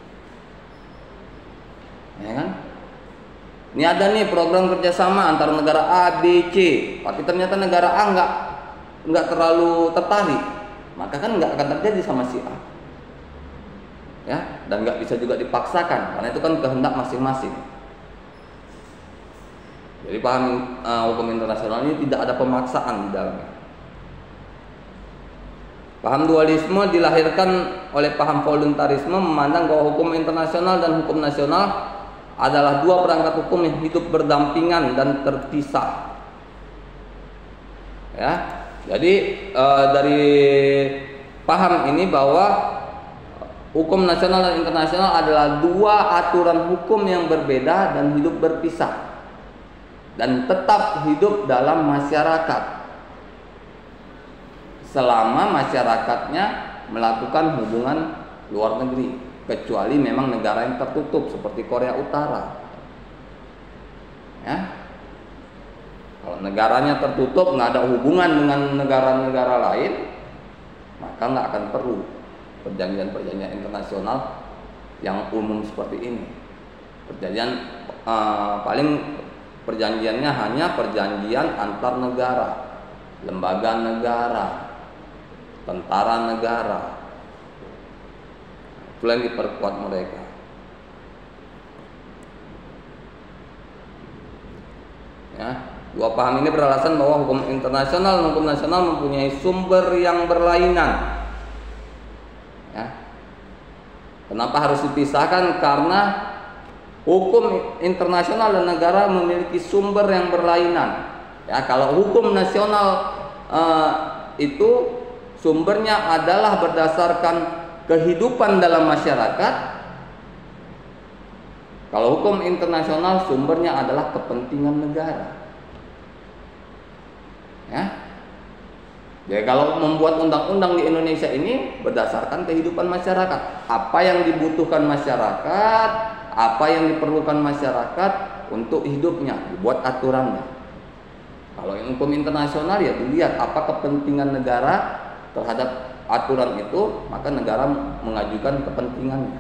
Ya kan? Ini ada nih program kerjasama antara negara A, B, C, tapi ternyata negara A nggak terlalu tertarik, maka kan nggak akan terjadi sama si A. Ya, dan nggak bisa juga dipaksakan karena itu kan kehendak masing-masing. Jadi paham hukum internasional ini tidak ada pemaksaan di dalamnya. Paham dualisme dilahirkan oleh paham voluntarisme memandang bahwa hukum internasional dan hukum nasional adalah dua perangkat hukum yang hidup berdampingan dan terpisah. Ya, jadi dari paham ini bahwa hukum nasional dan internasional adalah dua aturan hukum yang berbeda dan hidup berpisah dan tetap hidup dalam masyarakat selama masyarakatnya melakukan hubungan luar negeri, kecuali memang negara yang tertutup seperti Korea Utara. Ya, kalau negaranya tertutup, nggak ada hubungan dengan negara-negara lain, maka nggak akan perlu perjanjian-perjanjian internasional yang umum seperti ini. Perjanjian paling perjanjiannya hanya perjanjian antar negara, lembaga negara, tentara negara. Itu yang diperkuat mereka. Ya, dua paham ini beralasan bahwa hukum internasional dan hukum nasional mempunyai sumber yang berlainan. Ya. Kenapa harus dipisahkan? Karena hukum internasional dan negara memiliki sumber yang berlainan. Ya, kalau hukum nasional itu sumbernya adalah berdasarkan kehidupan dalam masyarakat. Kalau hukum internasional sumbernya adalah kepentingan negara. Ya. Jadi kalau membuat undang-undang di Indonesia ini berdasarkan kehidupan masyarakat, apa yang dibutuhkan masyarakat, apa yang diperlukan masyarakat untuk hidupnya, dibuat aturannya. Kalau yang hukum internasional ya dilihat apa kepentingan negara terhadap aturan itu, maka negara mengajukan kepentingannya.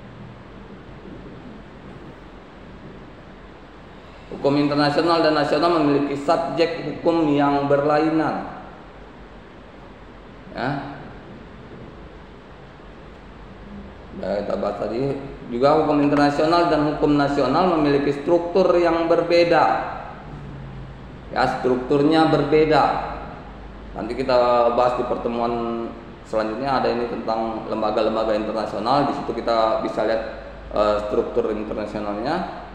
Hukum internasional dan nasional memiliki subjek hukum yang berlainan. Ya. Kita bahas tadi juga hukum internasional dan hukum nasional memiliki struktur yang berbeda. Ya, strukturnya berbeda. Nanti kita bahas di pertemuan selanjutnya, ada ini tentang lembaga-lembaga internasional. Di situ kita bisa lihat struktur internasionalnya.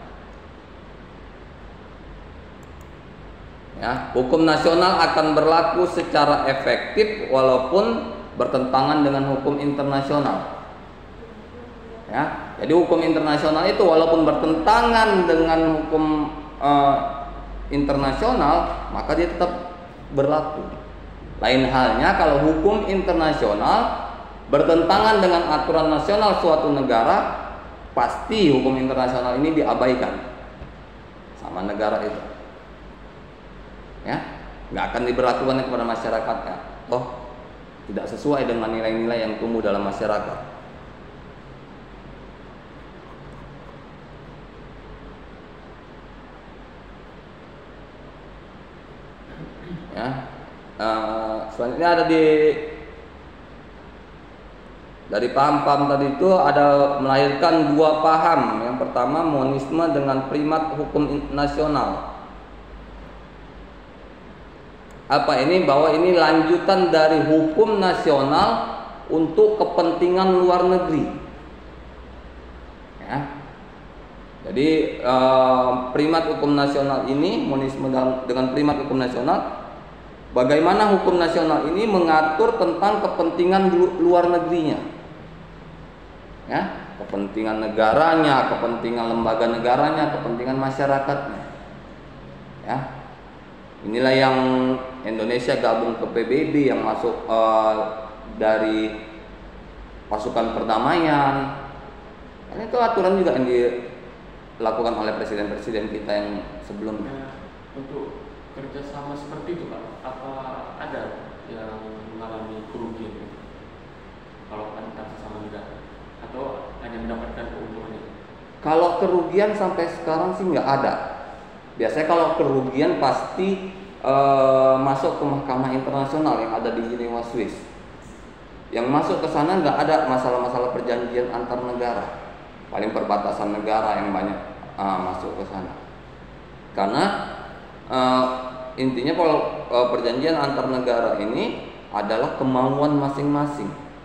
Ya, hukum nasional akan berlaku secara efektif walaupun bertentangan dengan hukum internasional. Ya, jadi hukum internasional itu walaupun bertentangan dengan hukum internasional, maka dia tetap berlaku. Lain halnya kalau hukum internasional bertentangan dengan aturan nasional suatu negara, pasti hukum internasional ini diabaikan sama negara itu. Ya, nggak akan diberlakukan kepada masyarakatnya. Oh, tidak sesuai dengan nilai-nilai yang tumbuh dalam masyarakat. Ya, selanjutnya ada dari paham-paham tadi itu ada melahirkan dua paham. Yang pertama monisme dengan primat hukum nasional. Apa ini? Bahwa ini lanjutan dari hukum nasional untuk kepentingan luar negeri. Ya. Jadi primat hukum nasional ini, monisme dengan primat hukum nasional, bagaimana hukum nasional ini mengatur tentang kepentingan luar negerinya. Ya, kepentingan negaranya, kepentingan lembaga negaranya, kepentingan masyarakatnya. Ya. Inilah yang Indonesia gabung ke PBB, yang masuk dari pasukan perdamaian. Karena itu aturan juga yang dilakukan oleh presiden-presiden kita yang sebelumnya. Untuk kerjasama seperti itu Pak, apa ada yang mengalami kerugian kalau antar sesama negara, atau hanya mendapatkan keuntungan? Kalau kerugian sampai sekarang sih nggak ada. Biasanya kalau kerugian pasti masuk ke mahkamah internasional yang ada di Jenewa, Swiss. Yang masuk ke sana nggak ada masalah-masalah perjanjian antar negara. Paling perbatasan negara yang banyak masuk ke sana. Karena intinya kalau perjanjian antar negara ini adalah kemauan masing-masing.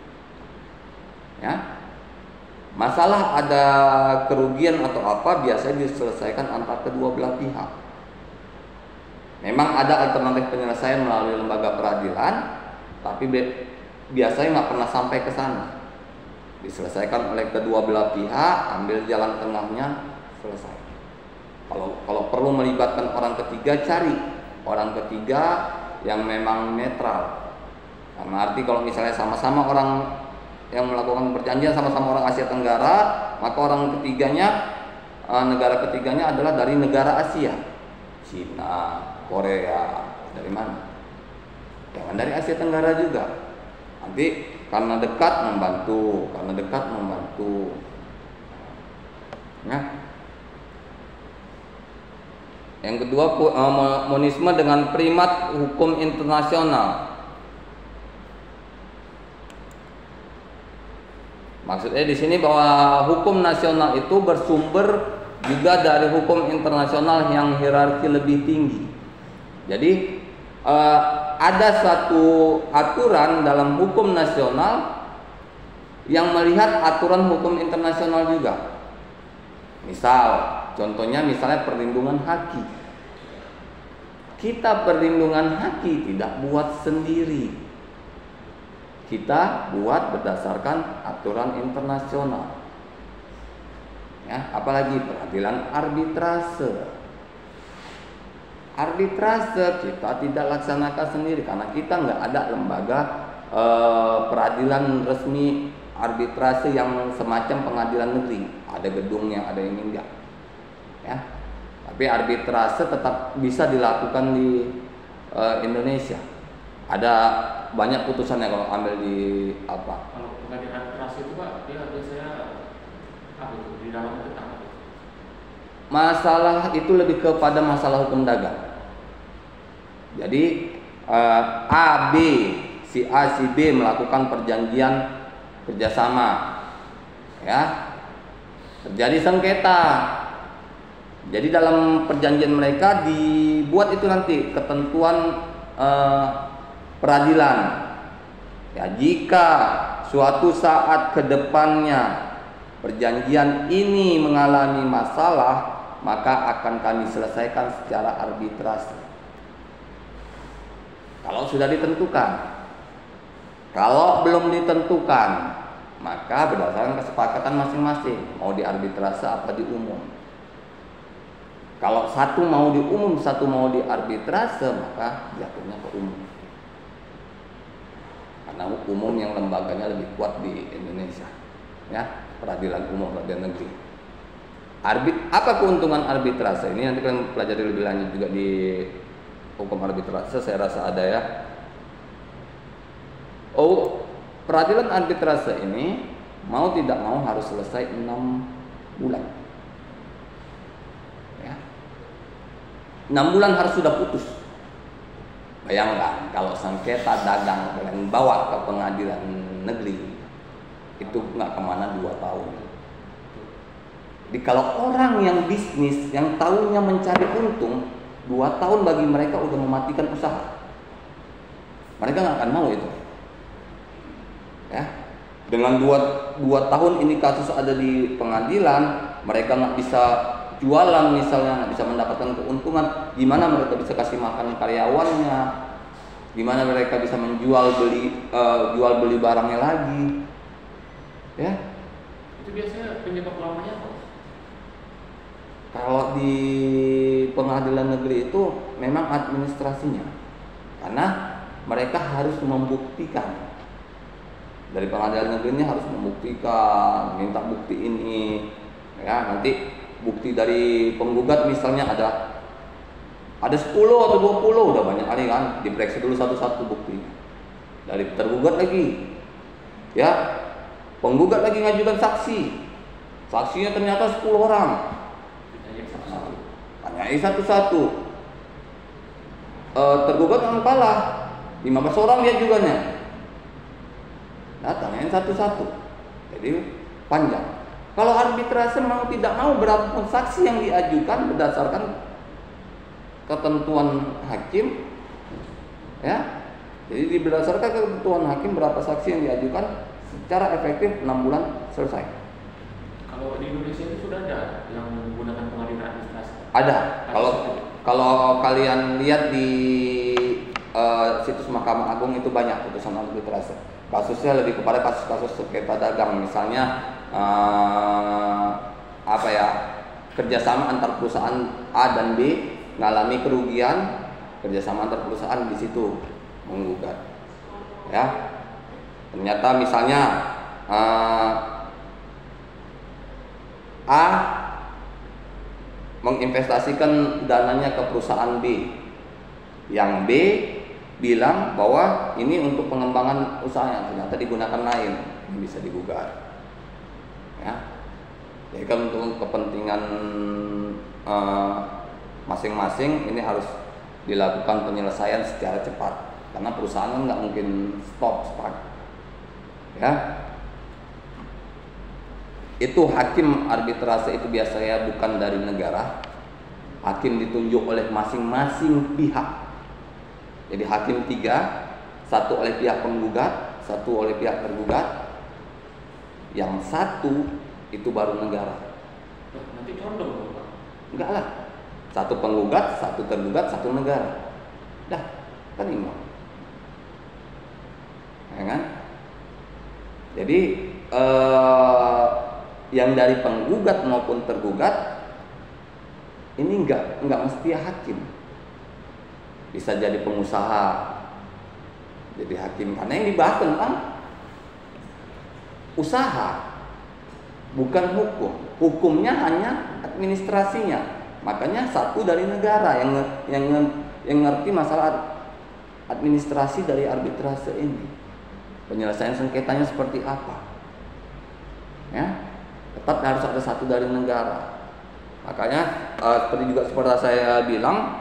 Ya. Masalah ada kerugian atau apa biasanya diselesaikan antar kedua belah pihak. Memang ada alternatif penyelesaian melalui lembaga peradilan, tapi biasanya nggak pernah sampai ke sana. Diselesaikan oleh kedua belah pihak, ambil jalan tengahnya, selesai. Kalau perlu melibatkan orang ketiga, cari orang ketiga yang memang netral. Karena arti kalau misalnya sama-sama orang yang melakukan perjanjian sama-sama orang Asia Tenggara, maka orang ketiganya, negara ketiganya adalah dari negara Asia, Cina, Korea, dari mana? Jangan dari Asia Tenggara juga. Nanti karena dekat membantu. Ya. Yang kedua, monisme dengan primat hukum internasional. Maksudnya di sini bahwa hukum nasional itu bersumber juga dari hukum internasional yang hierarki lebih tinggi. Jadi ada satu aturan dalam hukum nasional yang melihat aturan hukum internasional juga. Contohnya misalnya perlindungan haki. Kita perlindungan haki tidak buat sendiri. Kita buat berdasarkan aturan internasional. Ya, apalagi peradilan arbitrase. Arbitrase kita tidak laksanakan sendiri karena kita nggak ada lembaga peradilan resmi arbitrase yang semacam pengadilan negeri. Ada gedungnya, ada yang enggak. Ya. Tapi arbitrase tetap bisa dilakukan di Indonesia. Ada banyak putusannya kalau ambil di apa? Kalau pengadilan arbitrase itu Pak, dia biasanya apa itu? Di dalam tentang apa? Masalah itu lebih kepada masalah hukum dagang. Jadi A, B, si A, si B melakukan perjanjian kerjasama, ya, terjadi sengketa. Jadi dalam perjanjian mereka dibuat itu nanti ketentuan peradilan. Ya, jika suatu saat ke depannya perjanjian ini mengalami masalah, maka akan kami selesaikan secara arbitrase. Kalau sudah ditentukan. Kalau belum ditentukan, maka berdasarkan kesepakatan masing-masing, mau di arbitrase apa di umum. Kalau satu mau di umum, satu mau di arbitrase, maka jatuhnya ke umum. Karena umum yang lembaganya lebih kuat di Indonesia, ya, peradilan umum, peradilan negeri. Apa keuntungan arbitrase? Ini nanti kalian pelajari lebih lanjut juga di hukum arbitrase, saya rasa ada ya. Peradilan arbitrase ini mau tidak mau harus selesai 6 bulan. Ya. 6 bulan harus sudah putus. Bayangkan kalau sengketa dagang kalian bawa ke pengadilan negeri, itu nggak kemana 2 tahun. Jadi kalau orang yang bisnis, yang tahunya mencari untung, 2 tahun bagi mereka udah mematikan usaha. Mereka nggak akan mau itu. Ya, dengan 2 tahun ini kasus ada di pengadilan, mereka nggak bisa jualan misalnya, nggak bisa mendapatkan keuntungan. Gimana mereka bisa kasih makan karyawannya? Gimana mereka bisa jual beli barangnya lagi? Ya. Itu biasanya penyebab lamanya apa? Kalau di pengadilan negeri itu memang administrasinya, karena mereka harus membuktikan. Dari pengadilan negeri ini harus membuktikan, minta bukti ini, ya, nanti bukti dari penggugat misalnya ada 10 atau 20, udah banyak kali kan, diperiksa dulu satu-satu bukti. Dari tergugat lagi, ya, penggugat lagi ngajukan saksi, saksinya ternyata 10 orang, tanyai satu-satu. Tergugat yang kalah, 15 orang dia juga nih. Tanyain satu-satu, jadi panjang. Kalau arbitrase mau tidak mau, berapapun saksi yang diajukan berdasarkan ketentuan hakim, ya, jadi berdasarkan ketentuan hakim berapa saksi yang diajukan, secara efektif 6 bulan selesai. Kalau di Indonesia itu sudah ada yang menggunakan pengadilan administrasi? Ada. Kalau kalian lihat di situs Mahkamah Agung itu banyak putusan arbitrase. Kasusnya lebih kepada kasus-kasus sengketa dagang, misalnya kerjasama antar perusahaan A dan B mengalami kerugian, kerjasama antar perusahaan di situ menggugat. Ya, ternyata misalnya A menginvestasikan dananya ke perusahaan B, yang B bilang bahwa ini untuk pengembangan usahanya, ternyata digunakan lain, bisa digugat. Ya, jadi kan untuk kepentingan masing-masing ini harus dilakukan penyelesaian secara cepat, karena perusahaan nggak mungkin stop. Ya, itu hakim arbitrase itu biasanya bukan dari negara, hakim ditunjuk oleh masing-masing pihak. Jadi hakim 3, satu oleh pihak penggugat, satu oleh pihak tergugat, yang satu itu baru negara. Nanti condong, Pak? Enggak lah, satu penggugat, satu tergugat, satu negara. Dah, kan imbang. Ya kan? Jadi yang dari penggugat maupun tergugat ini enggak mesti hakim. Bisa jadi pengusaha, jadi hakim, karena yang dibahas tentang usaha, bukan hukum. Hukumnya hanya administrasinya. Makanya satu dari negara yang ngerti masalah administrasi dari arbitrase ini, penyelesaian sengketanya seperti apa. Ya, tetap harus ada satu dari negara. Makanya seperti saya bilang,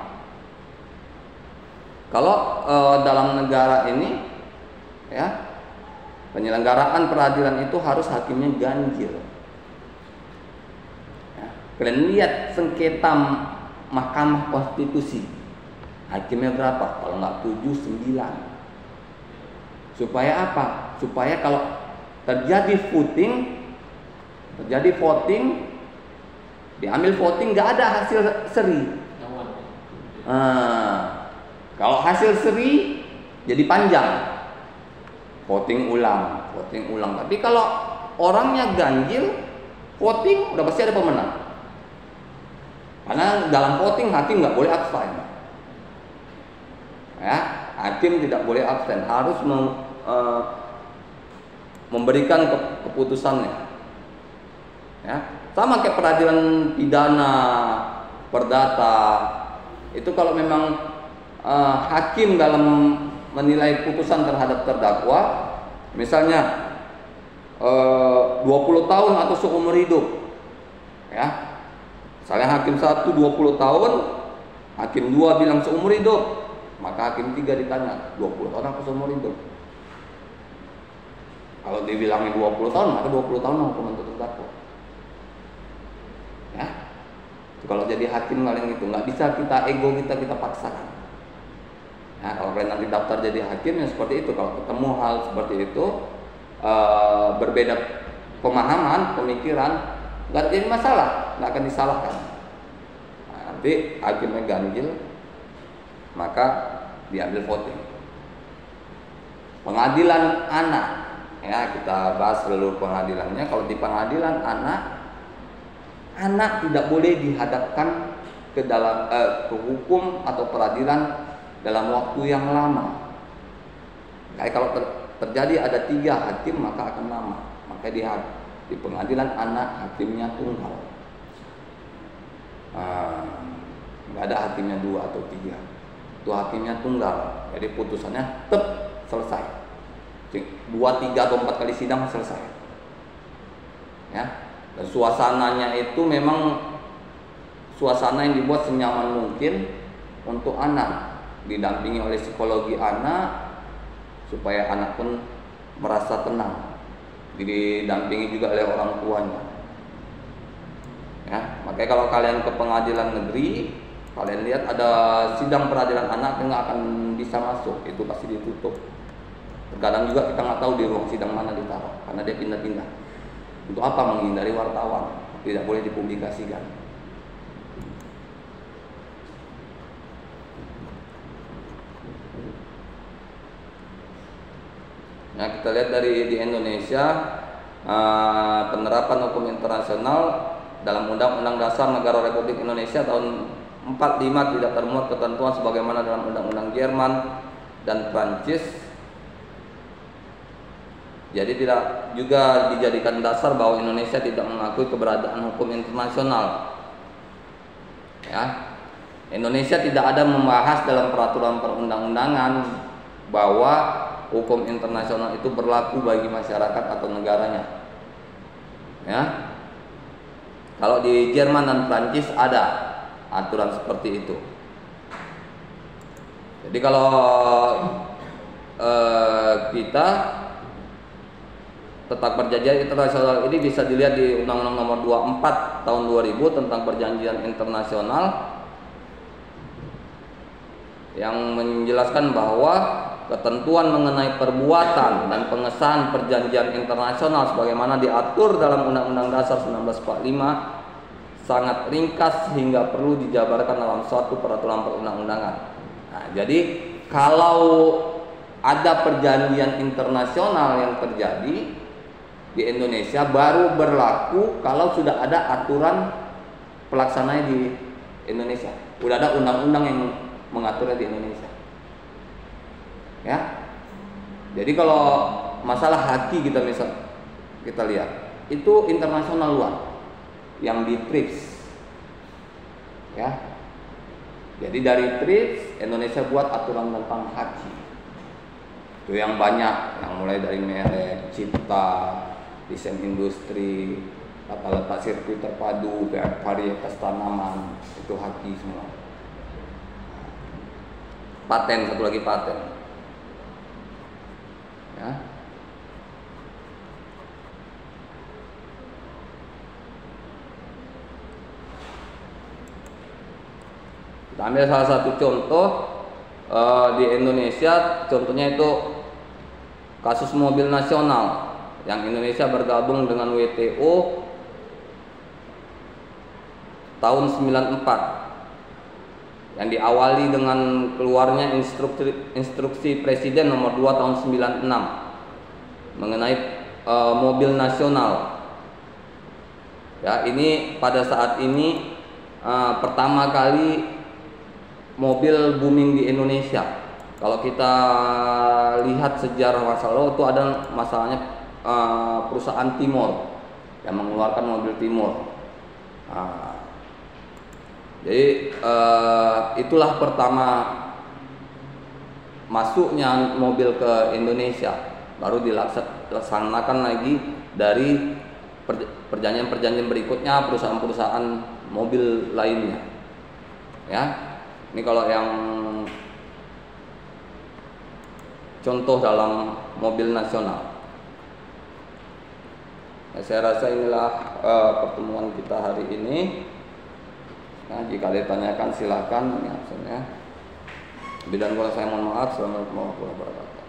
kalau dalam negara ini, ya, penyelenggaraan peradilan itu harus hakimnya ganjil. Ya, kalian lihat sengketa Mahkamah Konstitusi, hakimnya berapa? Kalau nggak 7, 9. Supaya apa? Supaya kalau terjadi footing, terjadi voting, diambil voting nggak ada hasil seri. Kalau hasil seri jadi panjang, voting ulang. Tapi kalau orangnya ganjil, voting udah pasti ada pemenang. Karena dalam voting hakim nggak boleh abstain. Ya, hakim tidak boleh abstain, harus memberikan keputusannya. Ya, sama kayak peradilan pidana, perdata. Itu kalau memang hakim dalam menilai putusan terhadap terdakwa, misalnya 20 tahun atau seumur hidup, ya. Misalnya hakim 1 20 tahun, hakim 2 bilang seumur hidup, maka hakim 3 ditanya 20 tahun atau seumur hidup. Kalau dibilangnya 20 tahun, maka 20 tahun hukuman terdakwa. Ya. Kalau jadi hakim kalian itu nggak bisa ego kita paksakan. Nah, kalau kalian nanti daftar jadi hakim yang seperti itu, kalau ketemu hal seperti itu, berbeda pemahaman, pemikiran, nggak jadi masalah, nggak akan disalahkan. Nah, nanti hakimnya ganjil, maka diambil voting. Pengadilan anak, ya kita bahas seluruh pengadilannya. Kalau di pengadilan anak tidak boleh dihadapkan ke dalam ke hukum atau peradilan dalam waktu yang lama. Kayak kalau terjadi ada 3 hakim maka akan lama. Maka di pengadilan anak hakimnya tunggal. Nggak ada hakimnya 2 atau 3. Itu hakimnya tunggal. Jadi putusannya tetap selesai. 2, 3 atau 4 kali sidang selesai. Ya. Dan suasananya itu memang suasana yang dibuat senyaman mungkin untuk anak, didampingi oleh psikologi anak supaya anak pun merasa tenang, didampingi juga oleh orang tuanya. Ya, makanya kalau kalian ke pengadilan negeri, kalian lihat ada sidang peradilan anak nggak akan bisa masuk, itu pasti ditutup. Terkadang juga kita nggak tahu di ruang sidang mana ditaruh karena dia pindah-pindah. Untuk apa? Menghindari wartawan, tidak boleh dipublikasikan. Nah, kita lihat di Indonesia, penerapan hukum internasional dalam Undang-Undang Dasar Negara Republik Indonesia tahun 45 tidak termuat ketentuan sebagaimana dalam Undang-Undang Jerman dan Prancis. Jadi tidak juga dijadikan dasar bahwa Indonesia tidak mengakui keberadaan hukum internasional. Ya, Indonesia tidak ada membahas dalam peraturan perundang-undangan bahwa hukum internasional itu berlaku bagi masyarakat atau negaranya. Ya, kalau di Jerman dan Prancis ada aturan seperti itu. Jadi kalau kita tentang perjanjian internasional ini bisa dilihat di Undang-Undang Nomor 24 Tahun 2000 tentang perjanjian internasional yang menjelaskan bahwa ketentuan mengenai perbuatan dan pengesahan perjanjian internasional sebagaimana diatur dalam Undang-Undang Dasar 1945 sangat ringkas hingga perlu dijabarkan dalam suatu peraturan perundang-undangan. Nah, jadi kalau ada perjanjian internasional yang terjadi di Indonesia baru berlaku kalau sudah ada aturan pelaksananya di Indonesia. Sudah ada undang-undang yang mengaturnya di Indonesia. Ya. Jadi kalau masalah haki kita lihat, itu internasional luar yang di TRIPS. Ya. Jadi dari TRIPS Indonesia buat aturan tentang haki. Itu yang banyak, yang mulai dari merek, cipta, desain industri, tata letak sirkuit terpadu, varietas tanaman, itu haki semua. Paten, satu lagi paten. Ya. Kita ambil salah satu contoh di Indonesia, contohnya itu kasus mobil nasional yang Indonesia bergabung dengan WTO tahun 94 yang diawali dengan keluarnya instruksi Presiden nomor 2 tahun 96 mengenai mobil nasional. Ya, ini pada saat ini pertama kali mobil booming di Indonesia. Kalau kita lihat sejarah masa lalu itu ada masalahnya perusahaan Timor yang mengeluarkan mobil Timor. Jadi itulah pertama masuknya mobil ke Indonesia. Baru dilaksanakan lagi dari perjanjian-perjanjian berikutnya perusahaan-perusahaan mobil lainnya. Ya, ini kalau yang contoh dalam mobil nasional. Nah, saya rasa inilah pertemuan kita hari ini. Nah, jika ditanyakan silakan. Ini absennya. Lebih dan kurang saya mohon maaf. Assalamualaikum warahmatullahi wabarakatuh.